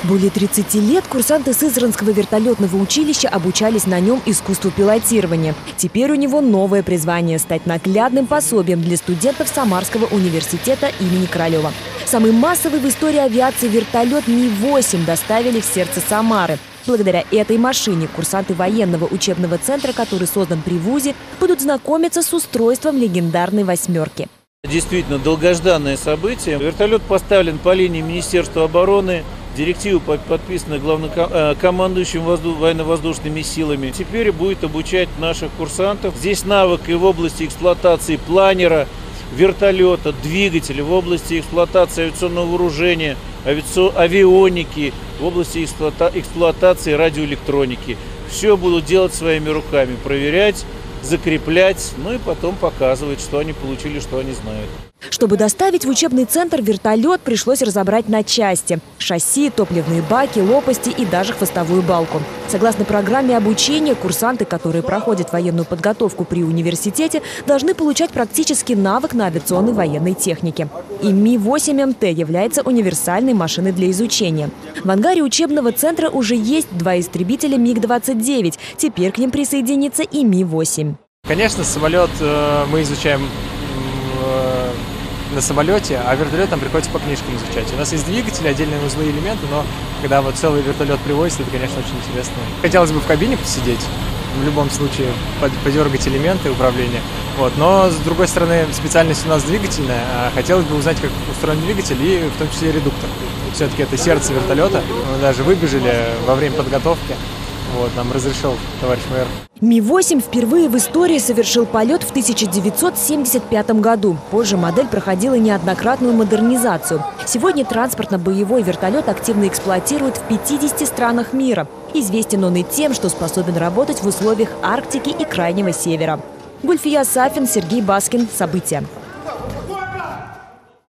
Более 30 лет курсанты Сызранского вертолетного училища обучались на нем искусству пилотирования. Теперь у него новое призвание – стать наглядным пособием для студентов Самарского университета имени Королева. Самый массовый в истории авиации вертолет Ми-8 доставили в сердце Самары. Благодаря этой машине курсанты военного учебного центра, который создан при ВУЗе, будут знакомиться с устройством легендарной «восьмерки». Действительно, долгожданное событие. Вертолет поставлен по линии Министерства обороны. Директива подписана главнокомандующим военно-воздушными силами. Теперь будет обучать наших курсантов. Здесь навык и в области эксплуатации планера, вертолета, двигателя, в области эксплуатации авиационного вооружения, авионики, в области эксплуатации радиоэлектроники. Все будут делать своими руками, проверять, закреплять, ну и потом показывать, что они получили, что они знают. Чтобы доставить в учебный центр вертолет, пришлось разобрать на части – шасси, топливные баки, лопасти и даже хвостовую балку. Согласно программе обучения, курсанты, которые проходят военную подготовку при университете, должны получать практический навык на авиационной военной технике. И Ми-8МТ является универсальной машиной для изучения. В ангаре учебного центра уже есть 2 истребителя МиГ-29. Теперь к ним присоединится и Ми-8. Конечно, самолет мы изучаем на самолете, а вертолет нам приходится по книжкам изучать. У нас есть двигатели, отдельные узлы и элементы, но когда вот целый вертолет привозится, это, конечно, очень интересно. Хотелось бы в кабине посидеть, в любом случае подергать элементы управления. Вот. Но, с другой стороны, специальность у нас двигательная, а хотелось бы узнать, как устроен двигатель и в том числе редуктор. Все-таки это сердце вертолета. Мы даже выбежали во время подготовки. Вот, нам разрешил товарищ майор. Ми-8 впервые в истории совершил полет в 1975 году. Позже модель проходила неоднократную модернизацию. Сегодня транспортно-боевой вертолет активно эксплуатируют в 50 странах мира. Известен он и тем, что способен работать в условиях Арктики и Крайнего Севера. Гульфия Сафин, Сергей Баскин. События.